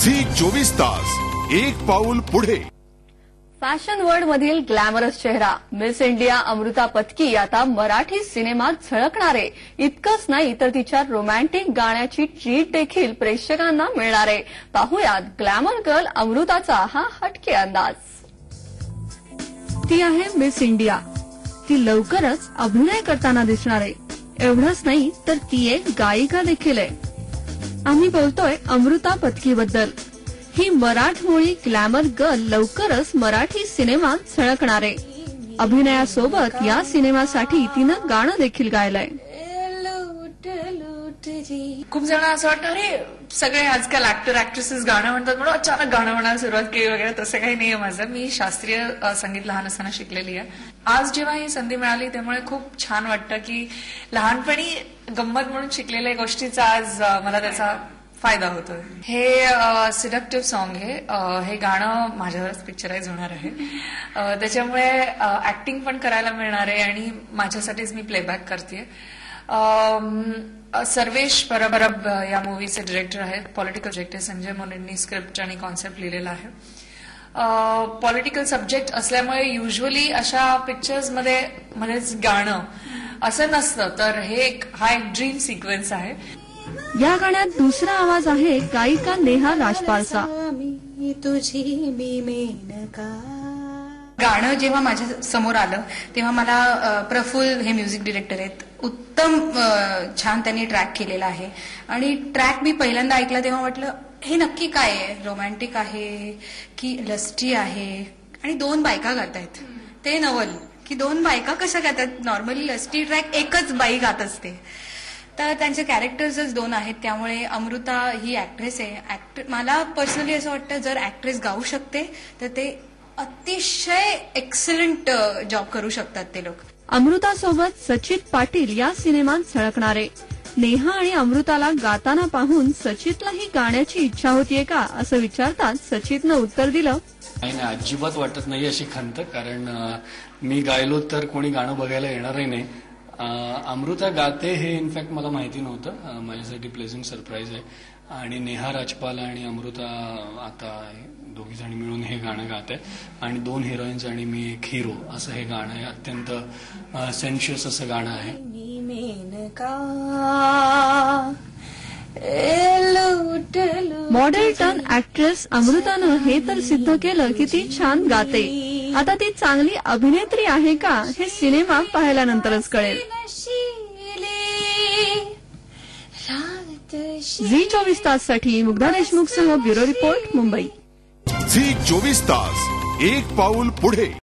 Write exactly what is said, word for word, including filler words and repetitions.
Zee चोवीस तास एक पाऊल पुढे। फॅशन वर्ल्ड मधील ग्लॅमरस चेहरा मिस इंडिया अमृता पत्की आता मराठी सिनेमात झळकणारे। इतकंच नाही तर तिच्या रोमॅन्टिक गाण्याची ट्रीट देखील प्रेक्षकांना मिळणार आहे। पाहुयात ग्लॅमर गर्ल अमृताचा हा हटके अंदाज। ती आहे मिस इंडिया। ती लवकरच अभिनय करताना दिसणार आहे। एवढंच नाही तर ती एक गायिका देखील आहे। आम्ही बोलतोय अमृता पत्कीबद्दल। ही मराठमोळी ग्लॅमर गर्ल लवकरच मराठी सिनेमात झळकणार आहे। अभिनयासोबत या सिनेमासाठी तिनं गाणं देखील गायलंय। खूप जण असं वाटतं अरे सगळे आजकाल ऍक्टर ऍक्ट्रेसेस गाणं म्हणतात म्हणून अचानक गाणं म्हणायला सुरुवात केली वगैरे, तसं काही नाहीये माझं। मी शास्त्रीय संगीत लहान असताना शिकलेली आहे। आज जेव्हा ही संधी मिळाली त्यामुळे खूप छान वाटतं की लहानपणी गंमत म्हणून शिकलेल्या गोष्टीचा आज मला त्याचा फायदा होतोय। हे सिडक्टिव्ह सॉन्ग आहे। हे गाणं माझ्यावरच पिक्चराइज होणार आहे। त्याच्यामुळे ऍक्टिंग पण करायला मिळणार आहे आणि माझ्यासाठीच मी प्लेबॅक करतेय। सर्वेश परब या मूवीचे डिरेक्टर आहेत। पॉलिटिकल डिरेक्टर संजय मोरेंनी स्क्रिप्ट आणि कॉन्सेप्ट लिहिलेला आहे। पॉलिटिकल सब्जेक्ट असल्यामुळे युजली अशा पिक्चर्स मध्ये मध्येच गाणं असं नसतं, तर हे एक हा एक ड्रीम सिक्वेन्स आहे। या गाण्यात दुसरा आवाज आहे गायिका नेहा राजपालचा। गाणं जेव्हा माझ्या समोर आलं तेव्हा मला प्रफुल्ल हे म्युझिक डिरेक्टर आहेत, उत्तम छान त्यांनी ट्रॅक केलेला आहे। आणि ट्रॅक मी पहिल्यांदा ऐकला तेव्हा म्हटलं हे नक्की काय आहे, रोमॅन्टिक आहे की लस्टी आहे। आणि दोन बायका गातायत, ते नवल की दोन बायका कशा गातात। नॉर्मली लस्टी ट्रॅक एकच बाई गात असते, तर त्यांचे कॅरेक्टर्सच दोन आहेत। त्यामुळे अमृता ही ऍक्ट्रेस आहे। मला पर्सनली असं वाटतं जर ऍक्ट्रेस गाऊ शकते तर ते अतिशय एक्सलंट जॉब करू शकतात ते लोक। अमृतासोबत सचित पाटील या सिनेमात झळकणारे। नेहा आणि अमृताला गाताना पाहून सचितलाही गाण्याची इच्छा होतीये का असं विचारतात सचितनं उत्तर दिलं, नाही नाही, अजिबात वाटत नाही अशी खंत, कारण मी गायलो तर कोणी गाणं बघायला येणारही नाही। अमृता गाते हे इनफॅक्ट मला माहिती नव्हतं, माझ्यासाठी प्लेझंट सरप्राईज आहे। आणि नेहा राजपाल आणि अमृता आता दोघी जणी मिळून हे गाणं गात आहे। आणि दोन हिरोईन्स आणि मी एक हिरो असं हे गाणं आहे। अत्यंत सेन्शियस असं गाणं आहे। मॉडेल टर्न ऍक्ट्रेस अमृतानं हे तर सिद्ध केलं की ती छान गाते। आता ती चांगली अभिनेत्री आहे का हे सिनेमा पाहिल्यानंतरच कळेल। झी चोवीस तास साठी मुग्धा देशमुख सह ब्युरो रिपोर्ट, मुंबई। झी चोवीस तास एक पाऊल पुढे।